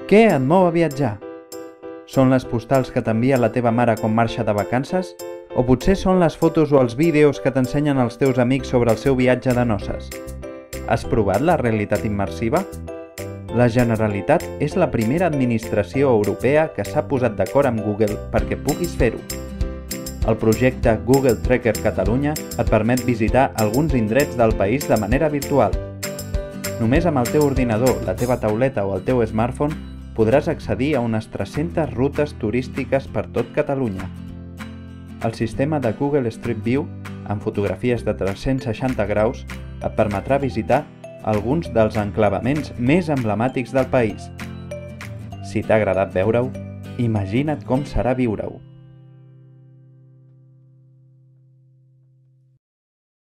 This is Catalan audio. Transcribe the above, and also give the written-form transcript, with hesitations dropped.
Què et mou a viatjar? Són les postals que t'envia la teva mare quan marxa de vacances? O potser són les fotos o els vídeos que t'ensenyen els teus amics sobre el seu viatge de noces? Has provat la realitat immersiva? La Generalitat és la primera administració europea que s'ha posat d'acord amb Google perquè puguis fer-ho. El projecte Google Tracker Catalunya et permet visitar alguns indrets del país de manera virtual. Només amb el teu ordinador, la teva tauleta o el teu smartphone podràs accedir a unes 300 rutes turístiques per tot Catalunya. El sistema de Google Street View, amb fotografies de 360 graus, et permetrà visitar alguns dels enclavaments més emblemàtics del país. Si t'ha agradat veure-ho, imagina't com serà viure-ho.